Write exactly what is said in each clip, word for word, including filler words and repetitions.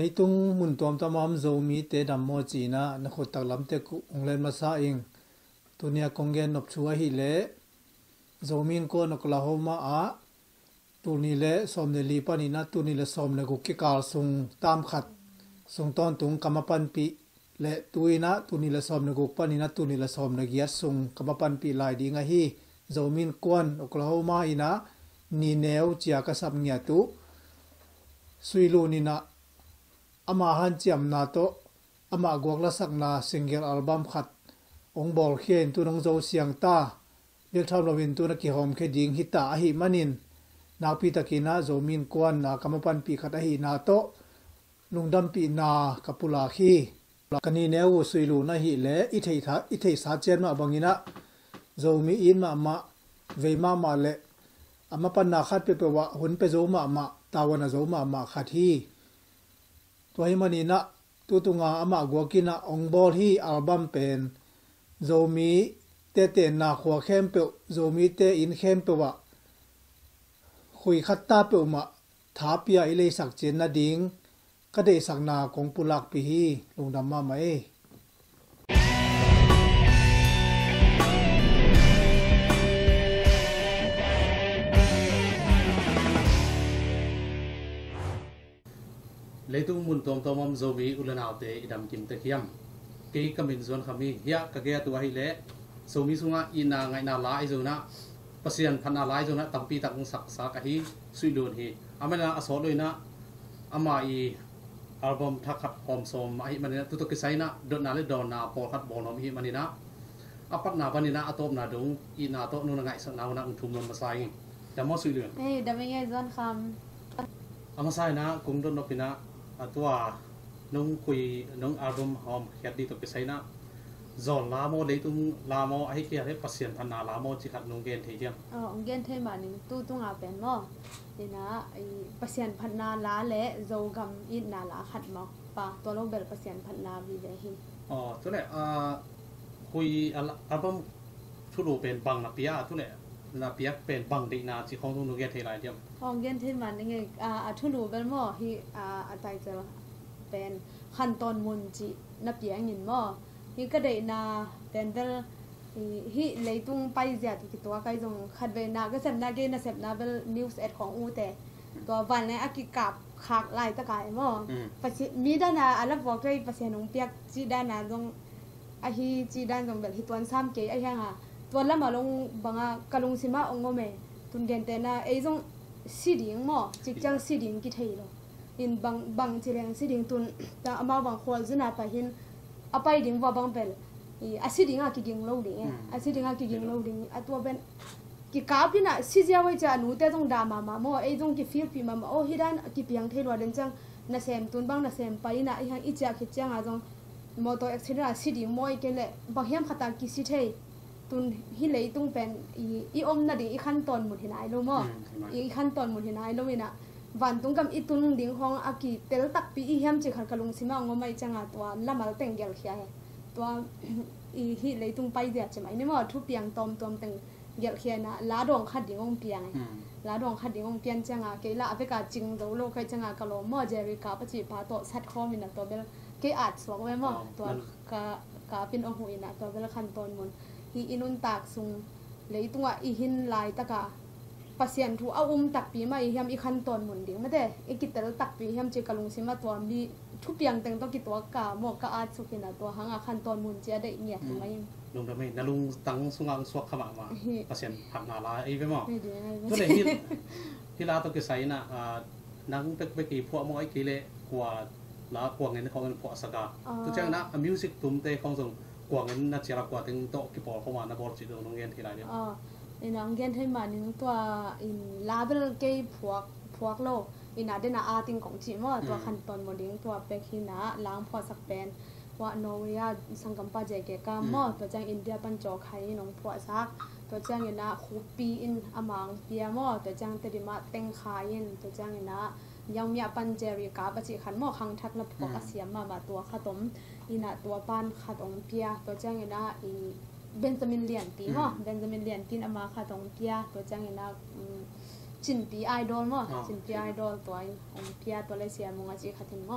lấy tung mun tom tam am zo mi te dam mo chi na na khot tak lam te ku ong len ma sa ing tunia kongen nop chua hi le zo min ko Oklahoma a tu ni le som ne li pa ni na tu ni le som ne ku ki kal sung tam khat sung ton tung kamapan pi le tuina tu ni le som ne ku pa ni na tu ni le som ne giat sung kamapan pi lai di nga hi zo min kwan Oklahoma ina ni neu chia ka sap nya tu Suih Lun ni na ama han chiam na to ama gwakla sakna single album khat ongbawlna tu nang zo siang ta bel tham lovin tu na kihawmkhia ding hita a hi manin napi takina zomin kwan na kamapan pi khat a hi na to lungdam pi na kapula khi kani neu Suih Lun na hi le i thei tha i thei sa chen ma bangina zomi in ma ma ve ma ma le ama pan na khat pe pe wa hun pe zo ma ma tawana zo ma ma khat hi toy mani na tu tunga ama gwakina ongbol hi album pen zomi te te na khwa khem pe zomi te in khem pe wa khui khat ta pe ma tha pia ile sak chen na ding ka de sak na kong pulak pi hi lungdam ma mai lấy tung mun tom tom am zomi ulan autte idam kim te khiam ke kamin zon khami ya ka ge tu hi le zomi sunga ina ngai na la ai zona pasian phana lai zona tampi tak sak sa ka hi Suih Lun hi amena Asawtlo ina ama i album thakhat hom som ai manina tu to kisai na thudotna le dona por khat bonom hi manina apat na banina atop na dong ina to nu ngai sak na na thum non masai damo Suih Lun hey damenge zon kham ama sai na kung don no pina atwa nung kui nung album hom khiat di to kisai na zon la mo le tung la mo ai kia re pasien thana la mo chi khat nung gen thei jam oh gen thei ma ning tu tu nga pen mo ina ai pasien phanna la le zo gam in na la khat mo pa to lo bel pasien phanna vi ve hi oh to le a kui album thu lu pen bang na pia to le na pia pen bang de na chi khong nung gen thei lai jam oh gen thei ma ning a a thu lu bel mo hi a atai che pen Khantawn Mun chi na pia ngin mo hi ka dei na ten bel hi leitung pai zia tu ki to kai jong khat ve na ka sem na ge na sep na bel news at khong u te to van le aki kap khak lai ta kai mo pasi mi da na ala vok kai pasi nong piak chi da na jong a hi chi dan jong bel hi tuan sam ke a hang ha tuan la ma long banga kalung sima ong me tun gen te na e jong si ding mo chi chang si ding ki thei lo in bang bang chi leng si ding tun ta ama bang khol zuna pa hin apai ding wa bang bel i asiding a ki ging lo ding asiding a ki ging lo ding atwa ben ki ka pina si ja wai cha nu te jong da ma ma mo e jong ki feel pi ma ma o hidan ki piang thei lo den chang na sem tun bang na sem pai na i hang i cha ki chang a jong moto accident a siding moi ke le ba hiam khata ki si thei tun hi lei tung pen i i om na ding i Khantawn Mun hinai lo mo i Khantawn Mun hinai lo ina van tung kam i tun ding hong a ki tel tak pi i hiam chi khar kalung sima ngomai changa twa lamal teng gel khia he twa i hi leitung pai dia chemai ne mo thu piang tom tom teng gel khia na la dong khat ding ong piang la dong khat ding ong pian changa ke la aveka ching do lo khai changa kalo mo jeri ka pa chi pa to sat khom ina to bel ke at swak we mo to ka ka pin ong hu ina to bel Khantawn Mun hi inun tak sung leitunga i hin lai taka pasien thu a um tak pi mai hiam i Khantawn Mun ding ma de e kitel tak pi hiam che kalung sima to mi thu piang teng to ki to ka mo ka a chu kina to hanga Khantawn Mun che de nya tu mai lung da mai na lung tang sungang swak khama ma pasien phak na la ei ve mo to le hi hi la to ke sai na nang pek pek ki phwa mo ai ki le kwa la kwa ngen khong phwa saka tu chang na music tum te khong song kwa ngen na chira kwa teng to ki por khoma na bor chi do nong gen thi lai de in ang gen thai ma ning to in label ke phuak phuak lo in adena a ting kong chi mo to Khantawn Mun ding to pek hina lang pho sak pen wa Norway sangam pa je ke ka mo to chang India pan cho khai nong pho sak to chang ina khupi in amang pia mo to chang te dima teng khai in to chang ina yang mia pan jeri ka ba chi khan mo khang thak na phok asiam ma ma to khatom ina to pan khatong pia to chang ina i Benjamin Lian ti mo Benjamin Lian tin ama kha tong kia to chang ina Ginpi idol mo Ginpi idol to ai ong pia to le sia mo nga chi khatin mo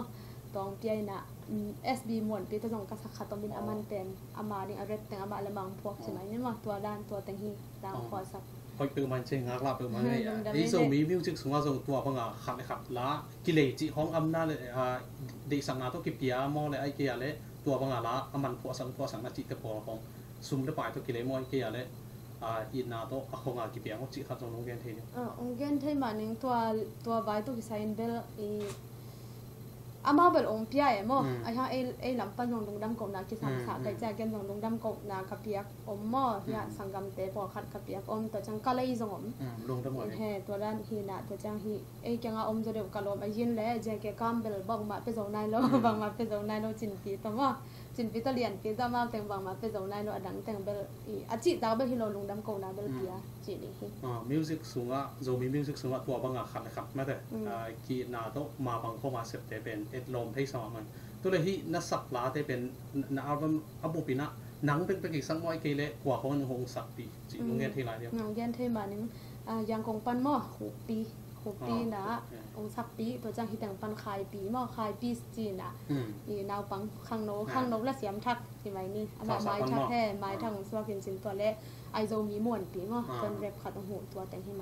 ตองเปียนะเอสบีมวนปีตัวจงกษักขัดตอมินอามันเป็นอามาดิอาเรตแต่งอามาละมังพวกใช่ไหมนี่มาตัวด้านตัวแต่งฮีต่างพอสักคอยเปิดมันเชงงักลาเปิดมันเลยไอ้ส่งมีมิวสิกสูงอ่ะส่งตัวพังอ่ะขัดเลยขัดละกิเลจิห้องอำนาจเลยอ่าเด็กสังนาตัวกิเปียมอเลยไอ้เกียเลยตัวพังอ่ะละอามันพวกสังพวกสังนาจิตพอของซุ่มได้ไปตัวกิเลมอไอ้เกียเลยอ่าอินนาโตอ่ะคงอ่ะกิเปียงจิขัดตรงองเกนเทียอ่าองเกนเทียมาหนึ่งตัวตัวไว้ตัวกิไซน์เบลอีอามาเบลองเปียเอ็มอ่ะไอ้ฮะไอ้ไอ้ลำปันของดงดำกบนากิสังสาไก่แจกันของดงดำกบนาขับเปียกอมม่อยาสังกัมเตปอขัดขับเปียกอมตัวจังกะเลยจงอมลงทั้งหมดเฮ้ตัวด้านฮีน่ะตัวจังฮีไอ้จังอมจะเดือดกะลมไอ้ยินแล้วเจแกกัมเบลบังมาเป็นสองนายโลบังมาเป็นสองนายโลจินปีตัวว่าจินปีตัวเรียนปีตัวมาแต่งบังมาเป็นสองนายโลอดังแต่งเบลอีอาจิตาเบลฮิโลลงดำกบนาเบลเปียจีนี่ฮีอ่ามิวสิกสูงอ่ะโจมีมิวสิกสูงอ่ะตัวบังอ่ะขัดเลยขัดไม่แต่อ่ากีนาโตมาบังเข้ามาเสพเตเป็นเอ็ดลมให้สองมันตัวเลยที่นักสักลาเตเป็นนักอัลบั้มอับุปินะหนังเป็นเป็นกี่สังมอยเกเรกว่าเขาหงสักปีจีโรงเรียนที่ไรเดียวโรงเรียนที่มาหนึ่งอ่ายังคงปั้นหม้อหูปีหูปีนะองสักปีตัวจังที่แต่งปั้นคายปีหม้อคายปีจีนะอีนาวปังข้างโนข้างโนและเสียมทักที่ไหมนี่อามาไม้ทักแท้ไม้ทักของสวากินจินตัวเละไอโซมีม่วนปีหม้อจนเร็บขัดหูตัวแต่งให้ไหม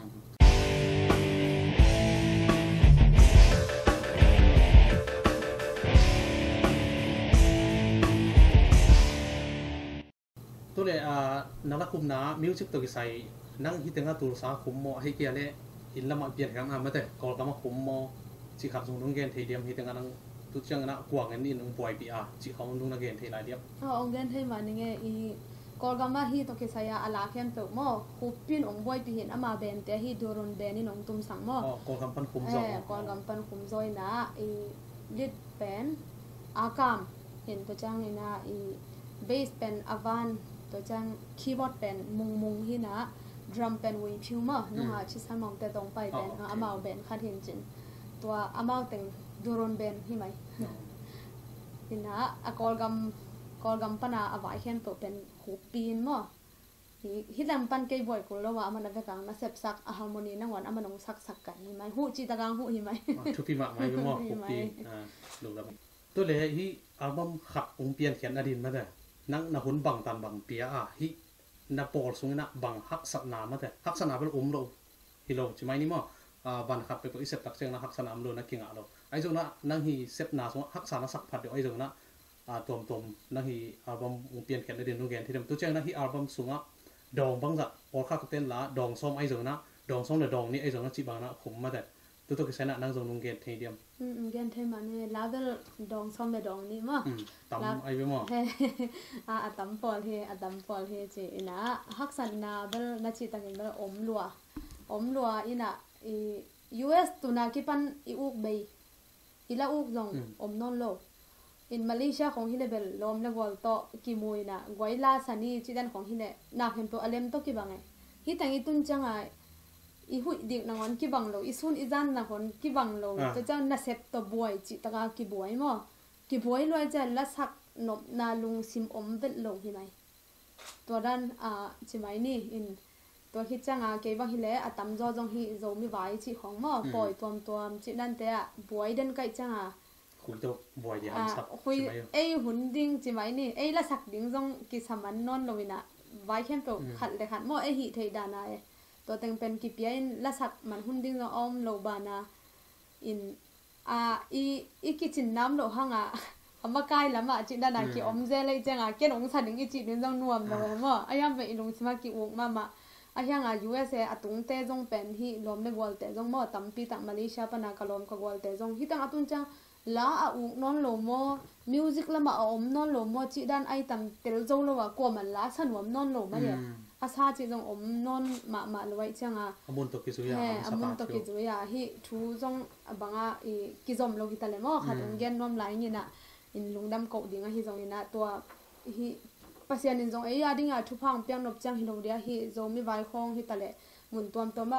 ตัวเลยอ่านักละคุมน้ามิวสิกตัวกิไซนั่งฮิตเงาตัวสาคุมมอให้เกียร์เลยอินละมาเปลี่ยนกันอ่ะไม่แต่ก่อนก็มาคุมมอจีขับส่งตรงเกนเทียมฮิตเงานั่งตุจังนะกวางเงินนี่นุ่งป่วยปีอ่ะจีเขาตรงนักเกนเทียไรเดียบอ๋อองเกนเทียมานี่ไงอีก่อนก็มาฮิตตัวกิไซอะลาเข้มเปิดมอคุปปินองบอยปีเห็นอามาเบนแต่ฮิตโดรนเบนนี่น้องตุ้มสั่งมออ๋อก่อนกำปั้นคุมซอยก่อนกำปั้นคุมซอยนะอีลิดเป็นอากามเห็นตัวจังนี่นะอีเบสเป็นอวันตัวจังคีย์บอร์ดเป็นมุงมุงที่นะดรัมเป็นวิพิวมาหนูหาชิสามองแต่ตรงไปเป็นอามาเป็นคาเทนจินตัวอามาแต่งดูรอนเป็นที่ไหมที่นะอากอลกัมกอลกัมปนาอวายเขียนตัวเป็นหูปีนมั้งที่ดังปันเกย์บ่อยกูแล้วว่ามันเป็นการมาเสพสักฮาร์โมนีนั่งวันอามันองสักสักกันที่ไหมหูจีตะกังหูที่ไหมทุกปีมาไม่รู้ว่าหูปีอ่าดูแล้วตัวเลยที่อัลบั้มขับองเปียนเขียนอดีตมาแต่นังนักหุ่นบังตันบังเปียอ่ะฮินับปอลสูงนักบังฮักษณามาแต่ฮักษณาเป็นอุ้มโลฮิโลใช่ไหมนี่มั้งอ่าบันขับไปตัวอิเซปตักเชียงนักฮักษณาโลนักกิ่งอ่ะโลไอ้ส่วนนั้นนังฮีเซปนาสงฮักษณาสักพัดเดียวไอ้ส่วนนั้นอ่าตัวตัวนังฮีอัลบั้มองเปียนเขียนอดีตนู่นเขียนที่เดิมตัวเชียงนักฮีอัลบั้มสูงอ่ะดองบังจัดออลข้าก็เต้นละดองซ้อมไอ้ส่วนนั้นดองซ้อมเดือดดองนี่ไอ้ส่วนนั้นจีบังนะผมมาแต่ตัวตัวกิไซนะนั่งส่งนุ่งเกนเทียมอืมเกนเทียมนี่ลาเวลดองซ้อมเดือดดองนี่มั้งตั้มไอ้เว้ยมั้งอ่าตั้มฟอลเฮอ่าตั้มฟอลเฮจีน่ะฮักษณาเบลนัดชิตังเบลอมลัวอมลัวอิน่ะอี ยู เอส ตัวนักกิปันอีอุกเบย์อีละอุกจงอมนนโลอินมาเลเซียของฮิเลเบลลมเลวอลโตกิมวยน่ะไวลาสันนี่จิดันของฮิเลนักเห็นตัวอเลมโตกิบังไงฮิตังอีตุนจังไงอีหุ่ยดิกนังวันกิบังโลอีซุนอีจันนังคนกิบังโลจะเจ้าน่าเสพตัวบวยจิตกากิบวยมั้งกิบวยรวยจะละสักนบนาลุงซิมอมเวทลงใช่ไหมตัวด้านอ่าใช่ไหมนี่อินตัวฮิจังอ่ะเก็บบังฮิเลอ่ะตั้มจอจงฮิโจมีไว้จิของมั้งปล่อยตัวตัวจิดันเตะบวยเดินไกลจังอ่ะคุยตัวบวยเดียวสักคุยเอ้หุ่นดิ้งใช่ไหมนี่เอ้ละสักดิ้งจงกิสามันนอนลวินะไว้เข้มตัวขัดเลยขัดมั้งเอ้ฮิเทดานาเอตัวแต่งเป็นกิเปียนละสักมันหุ่นดิ้งจงอมโลบานาอินอ่าอีอีกิจินน้ำโลหังอ่ะอามาไกลแล้วมาจินดานากิอมเจเลยจังอ่ะเกณฑ์องศาหนึ่งกิจินจงนวมเลยมั้งไอ้ยังเป็นอีลงสมากิอุกมามาไอ้ยังอ่ะ ยู เอส เอ อ่ะตุงเตจงเป็นที่ลมในวอลเตจงมั้งตั้มปีตั้งมาเลเซียปนากาลมกับวอลเตจงที่ตั้งอ่ะตุนจังลาอ่ะอุกนอนโลโมมิวสิกละมาอมนอนโลโมจิดันไอ้ตั้มเตลจงเลยว่ากลัวมันลาสนวมนอนโลมาเนี่ยอาซาจิจงอมนอนมามาเลยไว้จังอ่ะอามุนตกิจุยาอามุนตกิจุยาฮิทูจงบังอ่ะอีกิจอมโลกิตาเลมั้งขัดองเกนนอมไลน์นี่นะอินลุงดำเกาดิ่งอ่ะฮิจงอินะตัวฮิปัสยานินจงเอ้ยดิ่งอ่ะทุพังเปียงนบจังฮิโนเดียฮิจงมีไว้คงฮิตาเลหมุนตัวตัวมา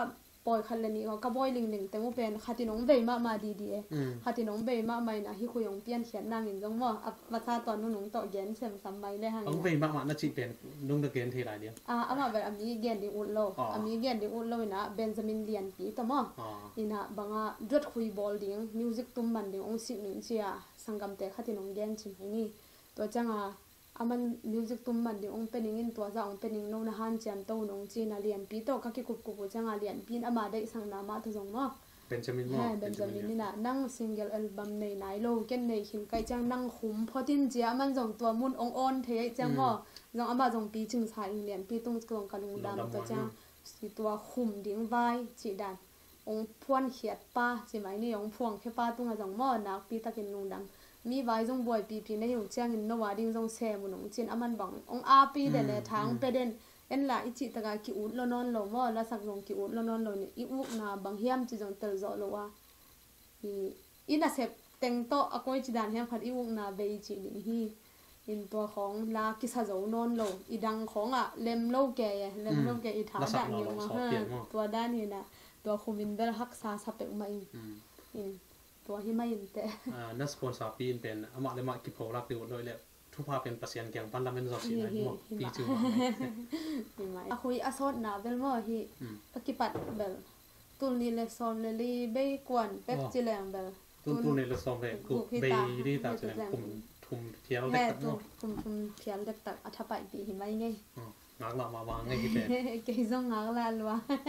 ปอยคันเลนี่ก็กระบอยลิงลิงแต่ว่าเป็นคาตินงเบยมามาดีดีคาตินงเบยมาใหม่นะที่คุยองเปลี่ยนเขียนนางอินจงว่าอัปมาซาตอนนุ่งต่อเย็นเสมสมัยเลยฮะองเบยมามาน่าจะเป็นนุ่งตะเกียนทีไรเดียวอ่าอามาแบบอามีเกียนดิอุลโลอามีเกียนดิอุลโลนะเบนจามินเลียนปีต่อมาอินะบางอ่ะดดคุยบอลดิ้งมิวสิกตุ้มมันดิ้งองสิบหนึ่งเชียสังกัมเตะคาตินงเกียนชิมให้นี่ตัวจังอ่ะอามันมิวสิกตุ้มมันดิ้งองเป็นอย่างนี้ตัวจะองเป็นอย่างโน้นฮันจำตัวนงจีน่าเลียนปีโตก็คิดกุบกุบจังอ่ะเลียนปีนอามาได้สังนามาทุกงมั้งเป็นจามินมั้งเป็นจามินนี่นะนั่งซิงเกิลอัลบั้มในไหนโลเกันในหินไกจังนั่งขุมพอทิ้งเจียมันจงตัวมุนองอ่อนเทจังมั้งจงอามาจงปีจึงสายเลียนปีตุ้งกลงกะลุงดำตัวจังสิตัวขุมดิ้งไว้จีดันองพวนเขียดป้าจีไหมนี่องพวงแค่ป้าตุ้งอ่ะจงมั้งนักปีตะกินลุงดำมีไว้จงบ่อยปีปีในอยู่เจียงอินโนวาดิ้งจงเซมุนองจีนอามันบังองอาปีเดนทางไปเด่นเอ็นละอิจิตะกากิอุดลนอนลมอละสักลงกิอุดลนอนลนี่อีอุกนาบางเฮียมจิจงเตลโซโลวะอีอินาเซปเต็งโตอากอยจิดานเฮียมพัดอีอุกนาเบยจิดิฮีอินตัวของลากิซาโจนอนโลอีดังของอ่ะเลมโลแกเลมโลแกอีถาด่านอยู่มาฮะตัวด้านนี้นะตัวคุมินเบลฮักซาสเปกมาอินอินตัวที่ไม่อินเตะอ่านักสปอนเซอร์ปีนเป็นอามาเลมากิโพรักดิวโดยเล็บทุกภาพเป็นประเสียนแกงปันลาเมนซอสีไหนหมดปีจูมาอะคุยอาซอดนาเบลมอฮีปกิปัดเบลตุนนี่เลซอมเลลีเบยกวนเป็กจิเลงเบลตุนตุนนี่เลซอมเบยกุเบยดีตาจิเลงคุมทุมเทียลเด็กตักมั้งคุมทุมเทียลเด็กตักอัฐปัยปีเห็นไหมไงงักละมาวางไงที่เป็นเกยซงงักละลัว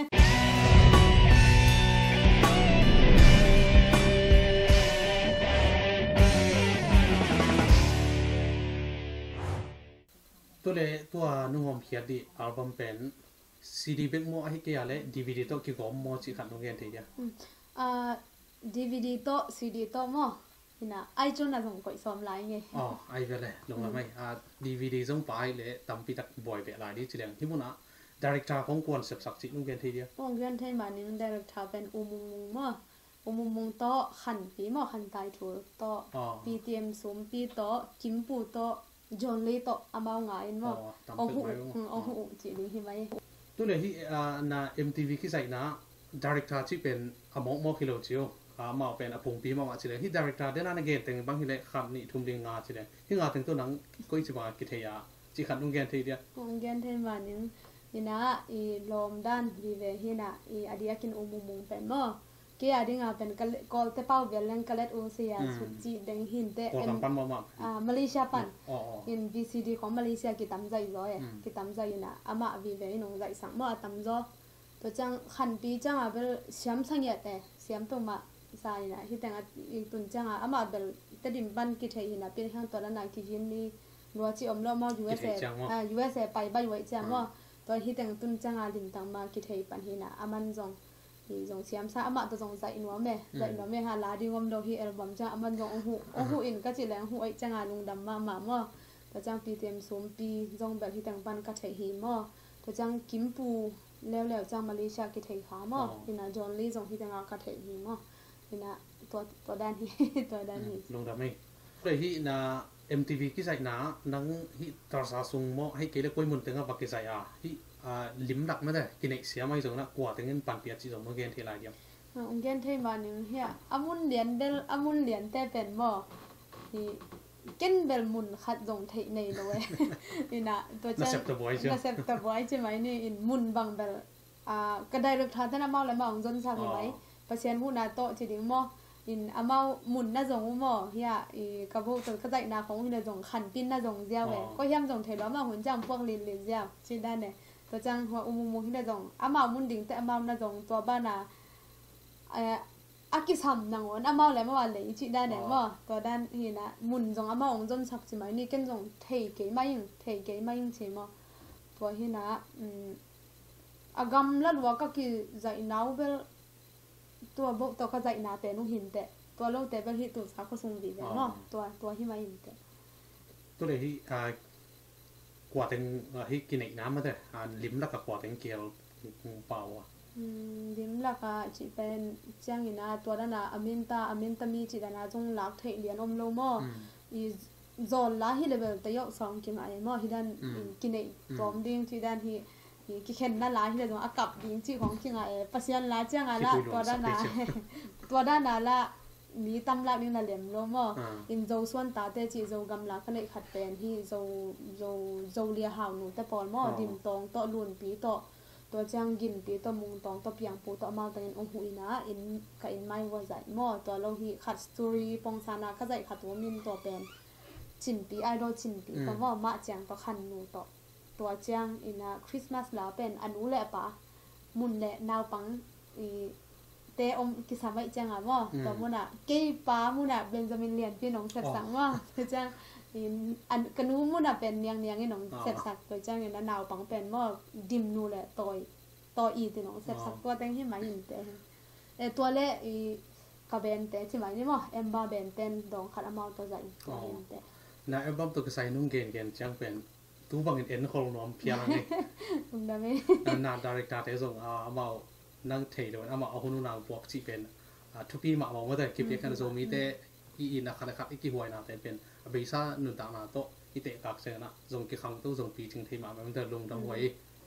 ตัวเล่ตัวนุ่งห่มเขียดดิอัลบั้มเป็นซีดีเบกโมอหิเกียเลยดีวีดีโตกี่กอมโมจิขันนุ่งเงินทีเดียวอ่าดีวีดีโตซีดีโตโมนี่นะไอจนน่ะส่งก่อยซ้อมไลน์ไงอ๋อไอเวลเลยลงมาไหมอ่าดีวีดีส่งไปเลยตามปีตักบ่อยเวลาดิจิเลงที่มุนอ่ะดีเรคเตอร์ของกวนเสพสักจินุ่งเงินทีเดียวนุ่งเงินเท่ามานี่ดีเรคเตอร์เป็นอุโมงค์โมอุโมงค์โตขันปีโมขันไตถูโตปีเตรียมสมปีโตกิมปูโตจอนเลยต่ออามาง่ายมั้งโอ้โหโอ้โหจีนี่เห็นไหมตัวเลยที่อ่าน่ะ เอ็ม ที วี kisai นะดีเรคเตอร์ที่เป็นอมองมอคิโลจิโออ่ามาเป็นอพงปีมาว่าจีเลยที่ดีเรคเตอร์เดน่าเกนแต่งบางทีเลยคำนี้ทุ่มเรียงงาจีเลยที่งาแต่งตัวหนังก็อีกจะมากิเทียจีขันนุ่งเงินทีเดียวนุ่งเงินเท่ามานี่นี่นะอีลมด้านรีเวฮินะอีอดียกินอุโมงค์เป็นมั้งเกี่ยดิ้งอ่ะเป็นกอลเตเป้าเวลเลนกาเลตโอเซียสุจีเดงหินเตเอ็นอ่ามาเลเซียปันอินวีซีดีของมาเลเซียกิตามใจร้อยกิตามใจนะอามาวีเวนินงใจสังมาตามจ่อตัวจังขันปีจังอ่ะเป็นเสียมสังเกตแต่เสียมตรงมาใส่นะที่แต่งอ่ะอีตุนจังอ่ะอามาเป็นแต่ดิมบันกิเทียหินะเป็นข้างตัวละนักกิจินนี่รัวจีอมล้อมายูเอสเออ่ายูเอสเอไปบ้านไว้จังว่าตัวที่แต่งตุนจังอ่ะดิมตังมากิเทียปันหินะอามันจงที่จงเสียมซะอามาตัวจงใจอินว่าแม่ใจอินว่าแม่ฮะลาดีงมโดฮีอัลบั้มจังอามันจงองหูองหูอินก็จิแรงหูไอจังอาลุงดำมาหมาม่อตัวจังปีเต็มสมปีจงแบบที่แต่งปันก็ใช้หีม่อตัวจังกิมปูแล้วแล้วจังมาเลเซียกิเทขาม่อที่น่ะจอนลี่จงที่แต่งอาก็ใช้หีม่อที่น่ะตัวตัวด้านที่ตัวด้านนี้ลุงดำไม่เลยที่น่ะ เอ็ม ที วี kisai นะนังที่ตราสาสุงม่อให้เกลือกุยมุนถึงอ่ะบักkisai อ่ะที่อ่าลิมดักไม่ได้กินเอกเสียไม่จงนะกว่าถึงเงินปันเปียจีจงเมื่อเกณฑ์ทีไรเดียวองเกณฑ์ที่มาหนึ่งเฮียอามุนเหรียญเบลอามุนเหรียญแต่เป็นบ่ที่เกินเบลมุนขัดจงไทยในเลยนี่นะตัวเจ้าน่าเซปต์บอยใช่ไหมน่าเซปต์บอยใช่ไหมนี่อินมุนบางเบลอ่ากระไดรึกทานท่านอามาเลยมาองจนสักไหมเปอร์เซ็นต์หูนาโตจีดิ้งบ่อินอามามุนน่าจงบ่เฮียอีกระโบตัวกระไดนาของที่น่าจงขันปิ้นน่าจงเจ้าเว้ก็เฮียมจงไทยแล้วมาหุ่นจังพวกลินลินเจ้าชื่อได้เนี่ยตัวจังหัวอุโมงค์ที่น่าจงอามามุนดิ่งแต่อามาน่าจงตัวบ้านน่ะเอ่ออากิซัมนางวนอามาแล้วเมื่อวานเลยชื่อได้เนี่ยบ่ตัวด้านนี่นะมุนจงอามาองจนสักใช่ไหมนี่กันจงเทเกยไม่ยิงเทเกยไม่ยิงใช่ไหมตัวที่นะอืมอากำลัดว่าก็คือใจหนาวเบลตัวบุตัวก็ใจหนาแต่นุ่งหินแต่ตัวโลกแต่เป็นที่ตัวสาวก็ทรงดีแบบเนาะตัวตัวที่ไม่ยิงแต่ตัวเลยที่อ่ากว่าถึงให้กินอีกน้ำมาแต่อ่าลิ้มแล้วก็กว่าถึงเกลียวเปล่าอ่ะอืมลิ้มแล้วก็จีเป็นเจียงอีน่ะตัวนั้นน่ะอเมนตาอเมนตามีจีดานะจงลักเทเลียนอมโลมออีจอลลาฮิเลเวลแต่ยกสองกินอะไรมอที่ด้านกินอีกตอมดิ้งที่ด้านที่กิเข็นด้านหลังที่เราอากับดิ้งจีของที่ไงปัสยันละเจ้าไงละตัวด้านหน้าตัวด้านหน้าละมีตำลักนี่น่ะเหลี่ยมล้มอ่ะอินโจส่วนตาเตจีโจกำลังก็เลยขัดเป็นที่โจโจโจเลียหาวหนูแต่ปอนหม้อดิมตองโตลุนปีโตตัวจางกินปีตัวมุงตองตัวเปียงปูตัวมาตังองหุยนะอินกับอินไม่ว่าใจหม้อตัวเราที่ขัดสตอรี่ปองซานาก็ใจขัดตัวมินตัวเป็นชินปีไอดอลชินปีเพราะว่ามาจางตัวคันหนูตัวตัวจางอินนะคริสต์มาสแล้วเป็นอนุแหละปะมุนแหละนาวปังอีเตอมกิสาไม่จังอ่ะว่าตัวมุนอ่ะเกี่ยป้ามุนอ่ะเบนจามินเลียนพี่น้องเสพสังว่าตัวจังอันกนูมุนอ่ะเป็นเนียงเนียงไอ้น้องเสพสักตัวจังอย่างนั้นนาวปังเป็นว่าดิมนูแหละต่อยต่ออีที่น้องเสพสักตัวแต่งที่หมายถึงแต่เอตัวเล่อีกับเบนแต่ที่หมายนี่มั้งเอ็มบาเบนเต็นดองขัดอมาตัวใจตัวเห็นแต่นะเอ็มบาตัวกิสายนุ่งเกนเกนจังเป็นตู้บังเอ็นคนน้องเพียงนี่คุณได้ไหมนาดาริกาเตส่งอ่าเอานั่งเทเดวนเอามาเอาคนนู้นนางพวกจีเป็นทุกปีมาบอกว่าแต่คลิปเด็กกันโซมีแต่อีอินนะครับนะครับอีกี่หวยนะแต่เป็นอเบซ่าหนุนต่างนาโตอีเตะกากเซนะส่งกี่ครั้งตู้ส่งปีจึงที่มามันจะลงทั้งหวย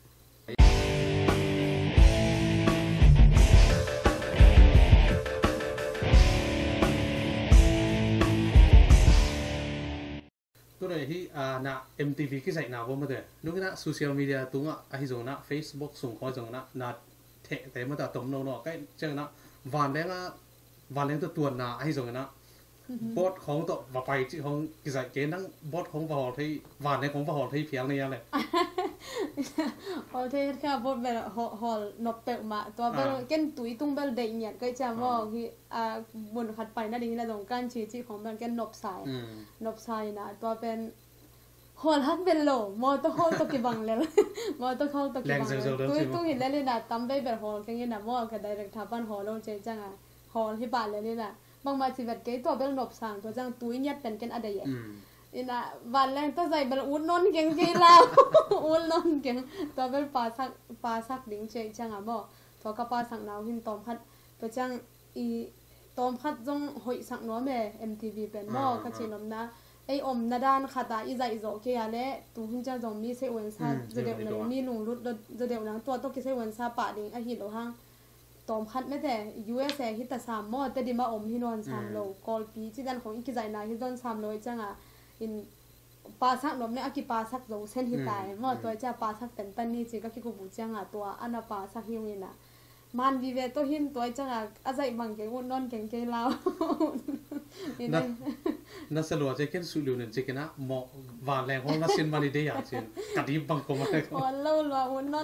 ตัวไหนที่อ่านะ เอ็ม ที วี กี่ใส่หน้าผมมาแต่ลูกนะโซเชียลมีเดียตัวอ่ะไอ้ส่งนะ Facebook ส่งข้อส่งนะนะเทแต่เมื่อแต่ตมโนโนก็เจอนะวันแรกนะวันแรกตัวตัวนาไอ้ส่งนะบอสของตัวว่าไปที่ของกิจการเกณฑ์นั่งบอสของพหลที่วันแรกของพหลที่เพียงนี่อะไรพอที่แค่บอสเป็นหอหอนบเปะมาตัวเป็นเก่นตุยตุ้งเป็นเด็กเนี่ยก็จะว่าที่อ่าบนขัดไปนั่นเองนะตรงการชี้ชี้ของมันเก่นนบสายนบสายนะตัวเป็นหอหักเป็นโลมอตัวหอตัวกี่บังเลยมอตัวหอตัวกี่บังตุ้ยตุ้งเห็นแล้วเลยนะตั้มไปแบบหอแค่นี้นะมอก็ได้เรื่องทับบ้านหอเราเจ๊จังอ่ะหอที่บ้านเลยนี่แหละบางมาชีวิตเก๋ตัวเป็นหนบสั่งตัวจังตุ้ยยัดเป็นกันอะไรอย่างนี่นะวันแรกตัวใส่เป็นอุ้นนนเก่งเก่งแล้วอุ้นนนเก่งตัวเป็นปลาสักปลาสักดิ้งเจ๊จังอ่ะมอตัวกับปลาสักน้ำหินตอมพัดตัวจังอีตอมพัดจงหอยสักน้ำแม่ เอ็ม ที วี เป็นมอกระชินนนะไออมนาดานขาตาอีใจโจเกียเล่ตุ้งหินจังจงมีเซเวนซาจะเดี๋ยวเลยมีลุงรุดจะเดี๋ยวนั้นตัวตัวกิเซเวนซาปะดิ้งไอหินโลหังตอมพัดไม่แต่ ยู เอส เอ ฮิตสามมอแต่ดิมาอมฮินอนสามโลกอลปีที่ด้านของอิกิใจนาฮิดอนสามโลจังอ่ะอินปาสักนมเนี่ยอากิปาสักโลเส้นฮิตายมอตัวจะปาสักเป็นตันนี่จิก็คิกูบุจังอ่ะตัวอันน่ะปาสักฮิวินะมันวิเวตัวหินตัวจังอ่ะอาศัยบังเกงนอนเก่งเกลาวนั่นนั่นสลัวจะเกินสุลุนจะกินนะหมอวานแรงของนักสินมาลีเดียเช่นกัดยิบบังกมาเลยอ๋อเล่าลัวอุ่นนอน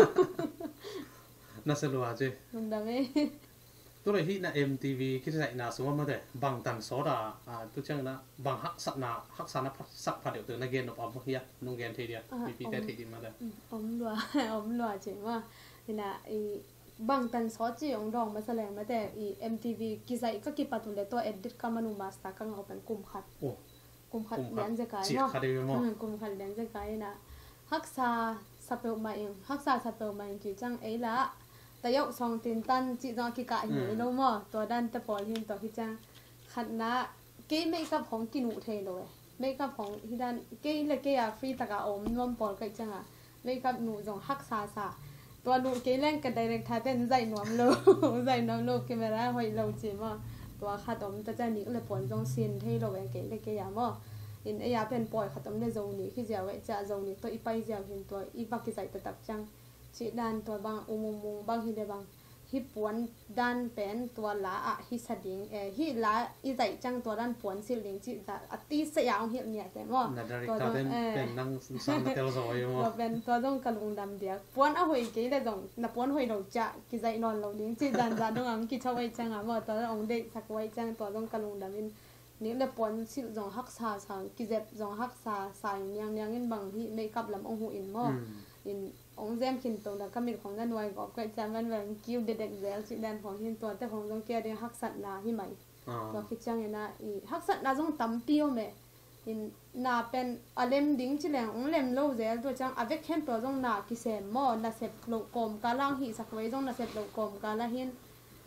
น่าสลัวจ้ะมันได้ไหมตัวไหนที่น่า เอ็ม ที วี คิดใส่น่าสมมติมาแต่บางตันโซดาอ่าตัวเช่นนะบางฮักสักนาฮักสักนาสักพัดเดียวตัวนักเรียนนบอมเฮียนุ่งเรียนทีเดียวปีปีแต่ทีเดียวมาแต่อมลัวอมลัวจริงว่านี่นะอีบางตันโซจีองดองมาแสดงมาแต่อี เอ็ม ที วี คิดใส่ก็คิดปัตุเลยตัวเอ็ดดิทกามานุมาสตากังเอาเป็นกลุ่มขัดกลุ่มขัดเลี้ยงจะกายเนาะกลุ่มขัดเลี้ยงจะกายนะฮักษาสเปลมาเองฮักษาสเปลมาเองจีจังเอละแต่ยกสองตีนตันจีนอกิกะหิวโนมอตัวด้านตะปอลหินตัวที่จังขัดนะเก๋ไม่กับของกินุเทเลยไม่กับของที่ด้านเก๋เลยเก๋อะฟรีตะกะอมนวมปอลก็จังอ่ะไม่กับหนูจงฮักษาซาตัวหนูเก๋เล่นกันไดเรกท่าเต้นใจหนวมโลใจหนวมโลเกมราหอยโลจีมอตัวขัดอมจะจะนี้ก็เลยปอนจงซีนให้เราเองเก๋เลยเก๋ยามออินไอยาเป็นปล่อยขัดอมในโซนี้คือเจ้าไว้จะโซนี้ตัวอีไปเจ้าเห็นตัวอีบักกิใส่ตะตักจังจีด้านตัวบางอุโมงค์บางฮิเดบางฮิปวนด้านเป็นตัวละอะฮิสดิงเอฮิละอีใจจังตัวด้านปวนสิลิงจีจะอติสยามเหี่ยเนี่ยแต่ว่าตัวเป็นเป็นนั่งสังเกตสอยมั้งเป็นตัวต้องกระลุงดำเดียกปวนเอาหอยกี่ได้ตรงนับปวนหอยเราจะกิใจนอนเราลิงจีด้านด้านตรงนั้นกิชเอาไว้จังอ่ะว่าตัวองเด็กสักไว้จังตัวต้องกระลุงดำนี่นี่เลยปวนสิจงฮักษาสังกิเจ็บจงฮักษาสายยังยังยินบางที่ไม่กับลำองหูอินมั้งอินองเซมขินตรงนั้นก็มีของด้านวัยก็ก็จะมันแบบคิวเด็กๆแล้วสิด้านของหินตัวแต่ของต้องแก้ด้วยฮักษานาที่ใหม่ตัวคิดจังนะอีฮักษานาจงตั้มปิ้วไหมอินนาเป็นอเลมดิ้งจิแหลงองเลมโลเซลตัวจังอเวกเข้มตัวจงนาคิเซมมอนาเซปโลกอมกาลังหิสักไว้จงนาเซปโลกอมกาลาหิน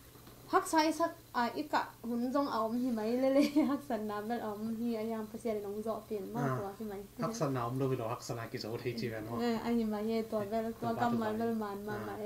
ฮักไซสักอ่ะอีกะหุ่นจงเอาหิมะเลยเลยฮักสันน้ำแบบเอาหิยังภาษาในน้องจ่อเปลี่ยนมากกว่าใช่ไหมฮักสันน้ำเราไปหรอฮักสันนากิจวัตรที่จีนเนาะเอออันหิมะเย่ตัวแบบตัวกำมันแบบมันมาไหม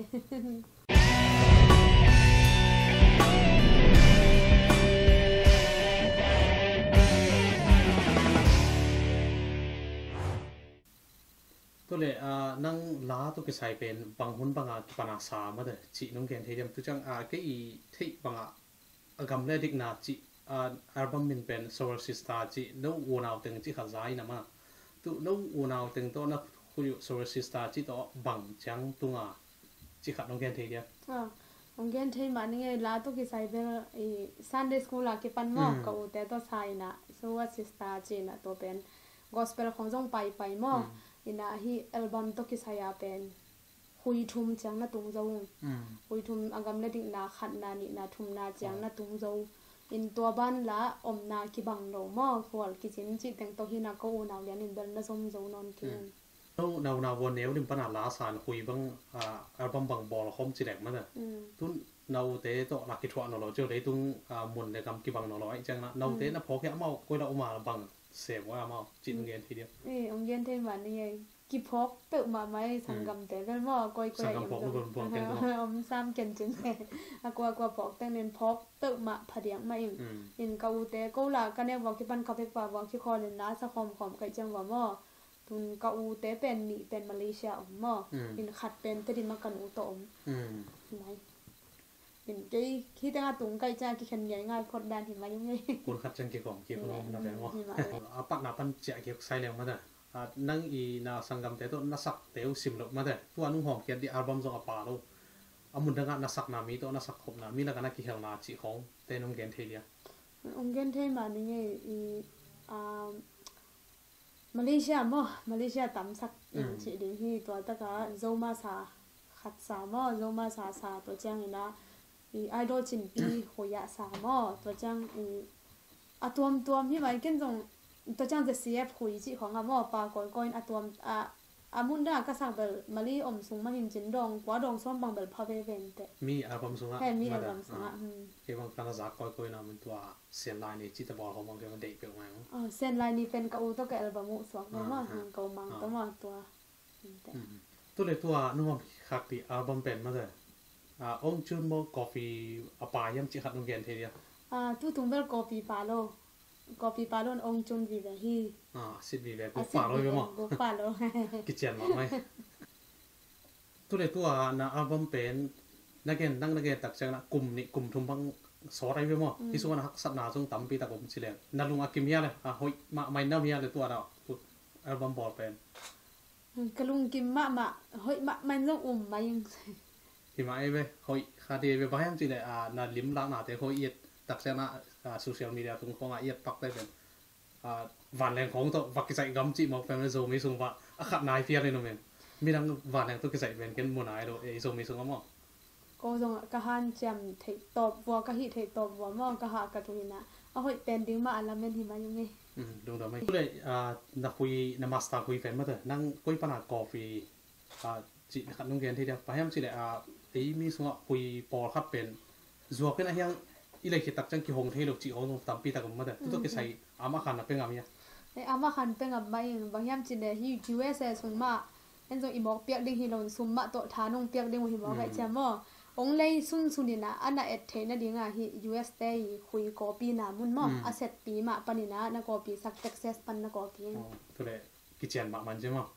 ตัวเลยอ่านั่งล้าตัวกิจายเป็นบางคนบางอ่ะปนาสามาเด้อจีน้องแกนเทียมตัวจังอ่าก็อีที่บางอ่ะกำเนิดดิกนาจีอ่าอัลบั้มมันเป็นโซลาร์ซิสตาจีนู้วนเอาตึงจีขัดใจนะมาตัวนู้วนเอาตึงตัวนักคุยโซลาร์ซิสตาจีตัวบางจังตัวอ่ะจีขัดน้องแกนเทียมอ่าน้องแกนเทียมมันนี่ล้าตัวกิจายเป็นไอ้ซันเดย์สคูลละกี่ปันมอกก็อุตตัวใส่นะโซลาร์ซิสตาจีนะตัวเป็นกอสเปลของจงไปไปมอกอินาฮีอัลบั้มตัวกิสายาเป็นหุยทุมจังนาตุงเจ้าหุยทุมอากำเลดินาขัดนานินาทุมนาจังนาตุงเจ้าอินตัวบ้านละอมนาคิบังโนมอฟอลกิจินจิแต่งตัวฮินาก็อูนาวเลียนินเบลนาสมเจ้านอนกินเราเราเราวันเนี้ยดิมปนาลาสานหุยบังอ่าอัลบั้มบังบอลคอมจิเล็กมาเด้อตุนเราเตะตัวลักกิทวานเราเจ้าเตะตุงอ่ามุนในกำกิบังเราร้อยจังนะเราเตะน่ะพอแค่เอาก็เราเอามาบังเสียว่ามาจิตเงินทีเดียวเออองเย็นเทมันนี่กิพกเติมมาไหมสังกำแต่เป็นว่าก้อยก้อยอย่างเดียวอมซ้ำเก่งจึงเลยกว่ากว่าพกแต่เน้นพกเติมมาผดยังมาเองอินเกาแต่กูละกันเนี่ยบอกที่ปันเขาไปป่าบอกที่คอเล่นน้าสะคอมขอมไก่จังว่าหม้อตุนเกาแต่เป็นมีเป็นมาเลเซียหม้ออินขัดเป็นแต่ดินมากันอุตอมไหนอินกี่ที่ตั้งตุงไก่จ้ากี่ขันใหญ่ง่ายคนดันเห็นมายังไงคุณขัดจังกี่ของกี่คนนั่นแหละว่าอาปักนาปันเจ้าเกี่ยวใส่แล้วมาเด้อนั่งอีนาสังกัมเตตัวนักสักเตวสิมลกมาเด้อตัวนุ่งหอมเกียรติอัลบั้มจงอปาโลอามุนดังนักสักนามีตัวนักสักขบนามีนักนักกิเฮลนาจีของเตนองเกนเทียองเกนเทมานี่ไงอีอ่ามาเลเซียมั้งมาเลเซียตำสักอินจีดีที่ตัวตะกะโจมาซาขัดสามมั้งโจมาซาซาตัวจังอีนะอีไอดอลจินปีโหยะสามมั้งตัวจังอีอะตัวมตัวมที่มันเก่งจงตัวจังจะเสียคุยจีของอาหม้อปลาก้อยก้อยอะตัวอ่ะอามุนดากระสักเบลมาลีอมสุงมาหินจินดองกว่าดองซ้อมบังเบลพาเวเวนเตมีอัลบั้มสุงอ่ะใช่มีอัลบั้มสุงอ่ะเกี่ยวกับการจักก้อยก้อยนะมันตัวเสียนลายนี่จิตบอลของมันเกี่ยวกับเด็กเกี่ยวกับอ๋อเสียนลายนี่เป็นกับอุตกับอัลบั้มสองมั้งกับมังตัวมันตัวตัวเลยตัวนุ่มขัดที่อัลบั้มเป็นมาเลยอ่าองจุนโมกาแฟอปายังจิขัดนุ่งเย็นเทียอ่าตู้ถุงเบลกาแฟปาโลกอปีปาโลนองจุนวีเวฮีอ่าสิบวีเวกูปาโลไปมั้งกูปาโลกิจเจนมั้งไหมตัวเลยตัวน่ะอัลบั้มเป็นนักเรียนนั่งนักเรียนตักจังนะกลุ่มนี่กลุ่มทุ่มบังสออะไรไปมั้งที่สุวรรณฮักสัตนาจงตั้มปีตะกบสิเลยนั่นลุงอากิมเฮียเลยอ่ะหอยมาไม่น่าเฮียเลยตัวเราอัลบั้มบอลเป็นกลุงกิมมะมะหอยมะมันต้องอุ่มมายังที่มาไอ้เว้ยหอยคาเดียไปบ้านสิเลยอ่าน่ะลิ้มล้างหน้าแต่หอยเอียดตักจังนะโซเชียลมีเดียตรงของอ่ะเอียดปักได้เป็นวันแรงของตัววักกิจกรรมจีมอกเป็นโซมิซุงว่าขับนายเฟียเลยน้องเมนมีทั้งวันแรงตัวกิจเป็นกันมุนายโดเอโซมิซุงก็มั้งก็จงกะฮันจำเทตอบวัวกะฮิเทตอบวัวมั้งกะหากะทุยนะเอาหอยเป็นดิ้งมาอันละเมนที่มายังไงอืมดูได้ไหมก็เลยอ่านักคุยนักมาสเตอร์คุยแฟนมาเถอะนั่งคุยปัญหากาแฟอ่าจีขัดน้องเกนทีเดียวไปให้มันจีเลยอ่าไอ้มีส่วนคุยปอขับเป็นจัวเป็นอะไรยังอีเลยคิดตักจังกี่หงเทลูกจีโอตรงตั้มปีตะกุมมาเด้อตัวกิใส่อามาขันน่ะเป็นไงมั้ยไอ้อามาขันเป็นกับใบอย่างบางยามจีเดที่ยูเอสเอส่งมาเอ็นจงอีบอกเปียกดิ้งฮิโลนซุมมาโตทานงเปียกดิ้งหิบอกไก่เจ้าหม้อองเลยซุนซุนินะอันน่ะเอ็ดเทนดิ้งอ่ะที่ยูเอสเตย์คุยกอปีนามุนหม้ออาเซตปีมาปนินะนักกอปีสักเท็กซัสปันนักกอปีตัวเลยกิจเจนบะมันใช่ไหม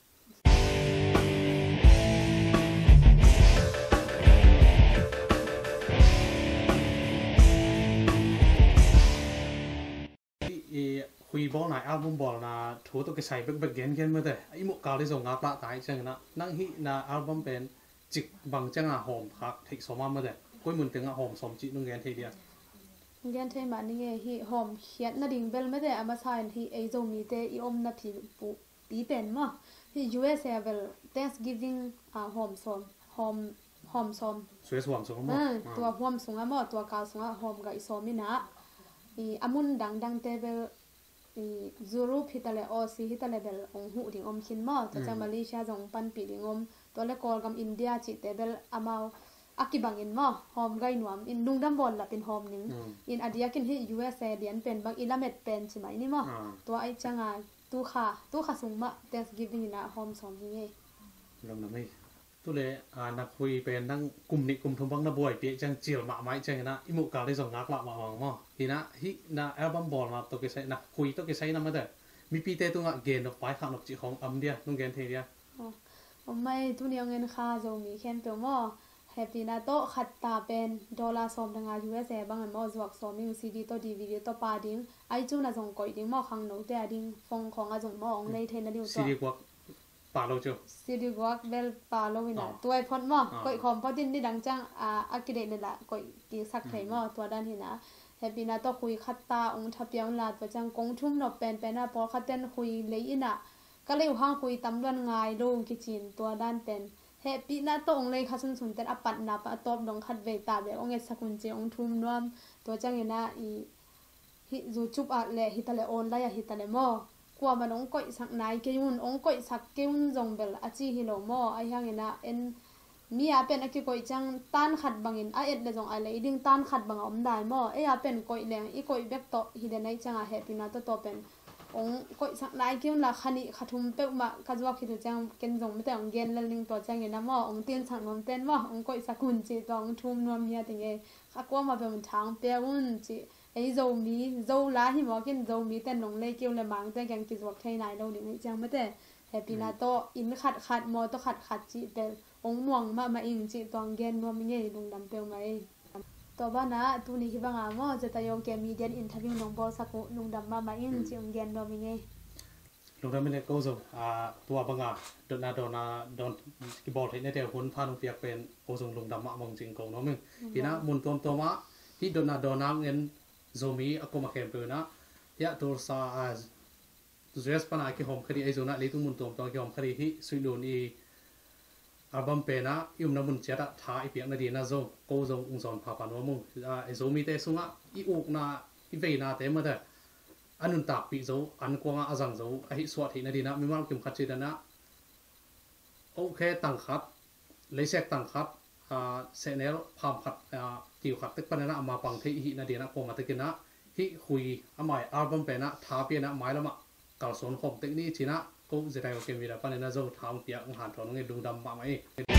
คุยบอลไหนอัลบั้มบอลนะถูตัวกิใส่เบกเกนเกนมาเถอะไอ้หมวกกาวที่ส่งงาปลาตายจังนะนั่งฮินะอัลบั้มเป็นจิกบังจังอ่ะหอมพักทิกสมามาเถอะกุ้ยมุนถึงอ่ะหอมสมจินุ่งเกนทีเดียวเกนเทมันนี่ไงฮิหอมเขียนน่ะดิ่งเบลไม่ได้อามาใส่ที่ไอโซมีเตอีอมน่ะผีปูปีเป็นมั้งที่ ยู เอส เอ เบล Thanksgiving อ่ะหอมสมหอมหอมสมสวยสวมสมมั้งตัวหอมสงอ่ะมั้งตัวกาวสงอ่ะหอมกับอีสมินะอีอามุนดังดังเตเบลจูรูพิตาเลอซีฮิตาเลเบลองหูดิ่งอมคินมอตัวจากมาเลเซียจงปันปีดิ่งอมตัวเล็กกอลกับอินเดียจิตเตเบลอามาวอากิบังอินมอหอมไก่หนวมอินดุงดัมบอลละเป็นหอมหนึ่งอินอดียกินที่ ยู เอส เอ เดียนเป็นบางอิลาเม็ดเป็นใช่ไหมนี่มอตัวไอ้จังอ่ะตู้ขาตู้ขาสูงมะ Thanksgiving นะหอมสองที่นี่ลองนะไม่ตัวเลยอ่านักคุยเป็นนั่งกลุ่มนี้กลุ่มทุ่มบังนะบ่อยเปียจังเจียวมาไม้จังนะอิมุกาได้ส่งนักละมาหวังมอทีนะฮินะอัลบั้มบอลมาตัวกิใช้นักคุยตัวกิใช้นั่นมาเด้อมีปีเตตัวงะเกณฑ์ออกไปข้างนอกจีของอัมเดียนุ่งเกณฑ์เทียอ๋อไม่ทุนยังเงินค่าจะมีแค่เปียวมอแฮปปี้นะโตขัดตาเป็นดอลลาร์สมดังอา ยู เอส เอ บางอันมอจวกสมมีซีดีโตดีวีดีโตปาดิ้งไอจูน่ะส่งก่อยดิ้งมอข้างโน้ตแต่ดิ้งฟงของอาจงมอองเลยเทนดิ้งตัวซีดีกว่าปาโลจูซีดีกว่าเบลปาโลวินะตัวไอพอนมอก่อยคอมพอดิ้นนี่ดังจังอ่าอักกิเดนี่แหละก่อยกีสักไทยมอตัวด้านที่นะแฮปปี้นะโตคุยขัดตาองทับเปียวลาดประจังกงทุ่มนบเป็นเป็นนะพอขัดเต้นคุยเลยอินะก็เลยห้างคุยตำรวจง่ายลงกิจินตัวด้านเป็นเฮปีน่าตรงเลยค่ะสุนสุนแต่อปัดนับอตบดงขัดเวตาเบองเงสกุลเจองทุ่มนวมตัวจังยนะอีฮิจูจุบอะเลฮิตาเลออนไลฮิตาเลมอกว่ามันองก้อยสักนายเกยุนองก้อยสักเกยุนจงเบลอาจีฮิโลมอไอยังยนะเอ็นมีอาเป็นอากิก้อยจังต้านขัดบังอินไอเอ็ดเลจงไอเลยดิ้งต้านขัดบังอมได้มอไออาเป็นก้อยแรงอีก้อยเบ็กโตฮิเดนัยจังอาเฮปีน่าโตโตเป็นองก็สักนายคิวละคันนี้ขัดทุมเป๊กมาคัจวบคิดจังเกณฑ์จงไม่แต่องเกณฑ์ละลิงตัวจังอย่างนั้นว่าองเตียนสังนวมเต้นว่าองก็สักคนจีตองทุ่มนวมเมียติงเอขักว่ามาเป็นทางเปียวุ่นจีไอโจมีโจลาหิมอกินโจมีแต่นงเลยคิวละมังแต่แกงกิจวัตรไทยนายเราดิจังไม่แต่แฮปปี้นาโตอินขัดขัดมอโตขัดขัดจีเป็นองม่วงมามาอิงจีตองเกณฑ์นวมเงี้ยลงดำเปียวไหมตัวบ้านนะตัวนี้คิดว่างามจะตายองแกมีเดียนอินทวิวน้องบอสักลุงดำมามาอินจีองเกนโดมิเงลุงดำไม่ได้ก็จะอ่าตัวบางอ่ะโดนนาโดนนาโดนกีบอลที่ในเดียวหุ่นพานุเปียกเป็นโอซงลุงดำมามองจริงกงน้องมึงทีนะมุนตัวตัวมาที่โดนนาโดนน้ำเงินโซมีอากมาเข็มเปื่นะยะตัวซาตัวเรสปนาคิหอมคดีไอโซนะเลยตุ้มุนตัวตัวคิหอมคดีที่สุดโดนอีอัลบั้มเป็นนะยุ่มน้ำมันเจ็ดท้ายเปียกนาดีน่าโจโกโจอุงซอนพาปานวมุงไอโซมีแต่สุงะอีอุกนาอีเวนาแต่เมื่อเดอันนุนตากปีโจอันกวางอาจังโจไอสวัสดีนาดีนะมีมันกิมขัดจีดนะโอเคตั้งขัดเลยเสกตั้งขัดอ่าเสนอพามขัดอ่าจิ๋วขัดตึกปนนะมาปังที่ฮินาดีนะพอมาตึกินนะฮิคุยอ่ะหมายอัลบั้มเป็นนะท้าเปียนะหมายละมะกาลสอนของตึกนี้จีนะก็จะได้โอเคมีแล้วปนนะโจท้าเปียกหันถอนเงินดุงดำมาไหม